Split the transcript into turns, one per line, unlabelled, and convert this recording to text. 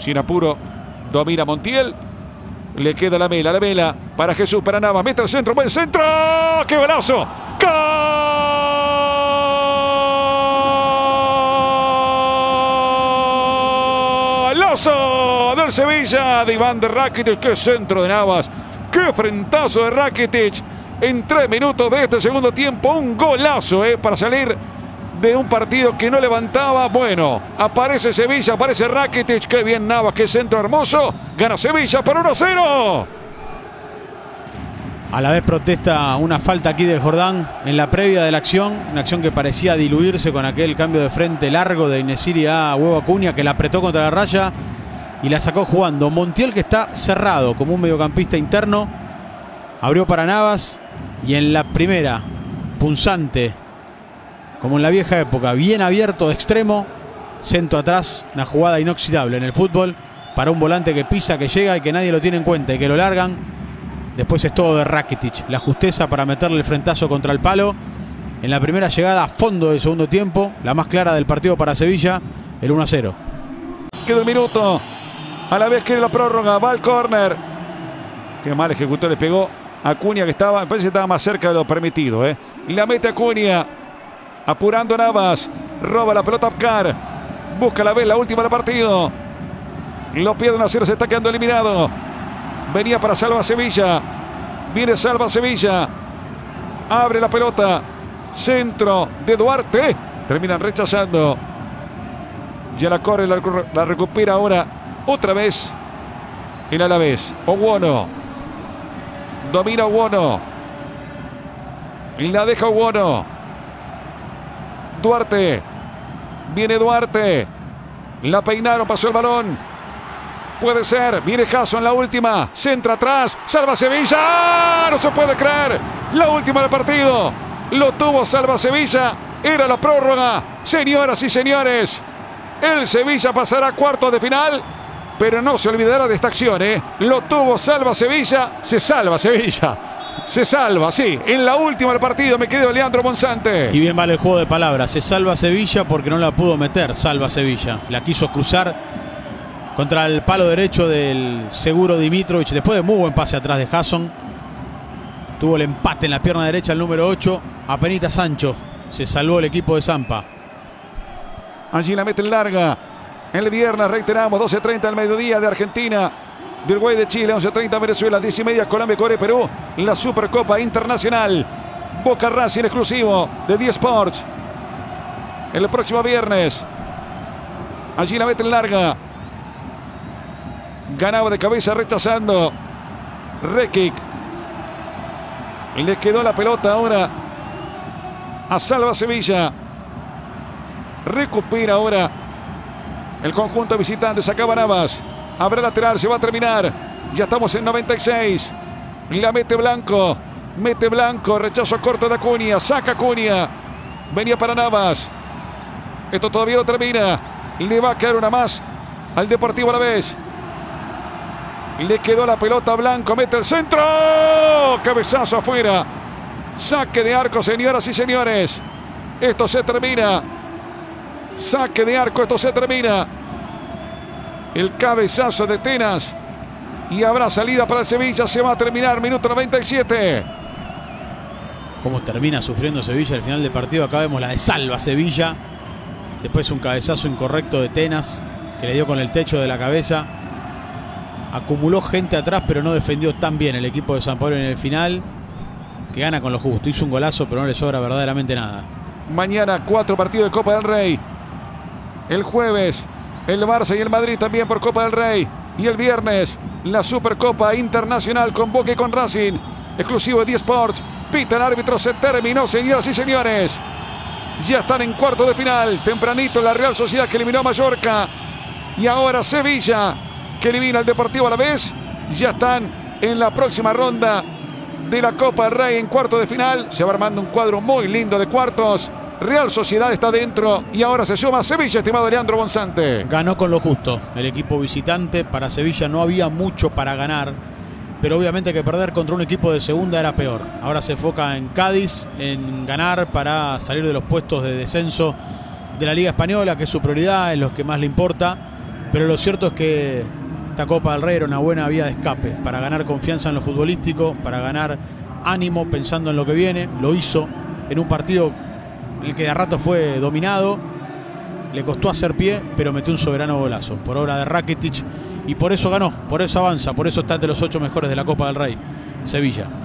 Sin apuro, domina Montiel. Le queda la Mela para Jesús, para Navas. Mete el centro, buen centro. ¡Qué golazo! ¡Golazo del Sevilla de Iván de Rakitic! ¡Qué centro de Navas! ¡Qué frentazo de Rakitic! En 3 minutos de este segundo tiempo, un golazo para salir de un partido que no levantaba. Bueno, aparece Sevilla, aparece Rakitic. Qué bien Navas, qué centro hermoso. Gana Sevilla por 1-0.
A la vez protesta una falta aquí de Jordán en la previa de la acción. Una acción que parecía diluirse con aquel cambio de frente largo de Inesiri a Huevo Acuña, que la apretó contra la raya y la sacó jugando. Montiel, que está cerrado como un mediocampista interno, abrió para Navas y en la primera, punzante, como en la vieja época, bien abierto de extremo, centro atrás, una jugada inoxidable en el fútbol para un volante que pisa, que llega y que nadie lo tiene en cuenta y que lo largan. Después es todo de Rakitic, la justeza para meterle el frentazo contra el palo. En la primera llegada a fondo del segundo tiempo, la más clara del partido para Sevilla, el 1-0.
Queda el minuto, a la vez que la prórroga, va al córner. Qué mal ejecutó, le pegó a Acuña, que estaba, me parece que estaba más cerca de lo permitido. Y la mete Acuña. Apurando Navas, roba la pelota Apcar, busca la vez, la última del partido. Lo pierde 1-0, se está quedando eliminado. Venía para Salva Sevilla, viene Salva Sevilla, abre la pelota, centro de Duarte, terminan rechazando. Ya la corre, la recupera ahora otra vez el Alavés. Owono, domina Owono, y la deja Owono. Duarte, viene Duarte, la peinaron, pasó el balón, puede ser, viene Jason en la última, centra atrás, Salva Sevilla. ¡Ah! No se puede creer, la última del partido, lo tuvo Salva Sevilla, era la prórroga. Señoras y señores, el Sevilla pasará a cuartos de final, pero no se olvidará de esta acción, lo tuvo Salva Sevilla, se salva Sevilla. Se salva, sí, en la última del partido, me quedo Leandro Monzante.
Y bien vale el juego de palabras, se salva Sevilla porque no la pudo meter, salva Sevilla. La quiso cruzar contra el palo derecho del seguro Dimitrovic, después de muy buen pase atrás de Jason. Tuvo el empate en la pierna derecha el número 8, apenita Sancho. Se salvó el equipo de Zampa.
Allí la mete en larga. El viernes, reiteramos, 12:30 al mediodía de Argentina. De Uruguay, de Chile, 11:30 Venezuela, 10:30 Colombia, Corea, Perú. La Supercopa Internacional. Boca Racing exclusivo de 10 Sports. El próximo viernes. Allí la mete en larga. Ganaba de cabeza rechazando Rekic. Le quedó la pelota ahora a Salva Sevilla. Recupera ahora el conjunto visitante. Sacaba Navas. Habrá lateral, se va a terminar. Ya estamos en 96. La mete Blanco. Mete Blanco. Rechazo corto de Acuña. Saca Acuña. Venía para Navas. Esto todavía no termina. Le va a quedar una más al Deportivo Alavés. Le quedó la pelota a Blanco. Mete el centro. Cabezazo afuera. Saque de arco, señoras y señores. Esto se termina. Saque de arco. Esto se termina. El cabezazo de Tenas. Y habrá salida para el Sevilla. Se va a terminar. Minuto 97.
Cómo termina sufriendo Sevilla al final del partido. Acá vemos la de Salva Sevilla. Después un cabezazo incorrecto de Tenas, que le dio con el techo de la cabeza. Acumuló gente atrás, pero no defendió tan bien el equipo de San Pablo en el final, que gana con lo justo. Hizo un golazo, pero no le sobra verdaderamente nada.
Mañana 4 partidos de Copa del Rey. El jueves el Barça y el Madrid también por Copa del Rey. Y el viernes la Supercopa Internacional con Boca y con Racing. Exclusivo de 10 Sports. Pita el árbitro, se terminó, señoras y señores. Ya están en cuarto de final. Tempranito la Real Sociedad, que eliminó a Mallorca. Y ahora Sevilla, que elimina al Deportivo Alavés. Ya están en la próxima ronda de la Copa del Rey en cuarto de final. Se va armando un cuadro muy lindo de cuartos. Real Sociedad está dentro y ahora se suma Sevilla, estimado Leandro Monzante.
Ganó con lo justo el equipo visitante. Para Sevilla no había mucho para ganar, pero obviamente que perder contra un equipo de segunda era peor. Ahora se enfoca en Cádiz, en ganar para salir de los puestos de descenso de la Liga Española, que es su prioridad, es lo que más le importa. Pero lo cierto es que esta Copa del Rey era una buena vía de escape para ganar confianza en lo futbolístico, para ganar ánimo pensando en lo que viene. Lo hizo en un partido en el que de a rato fue dominado, le costó hacer pie, pero metió un soberano golazo por obra de Rakitic y por eso ganó, por eso avanza, por eso está entre los 8 mejores de la Copa del Rey. Sevilla.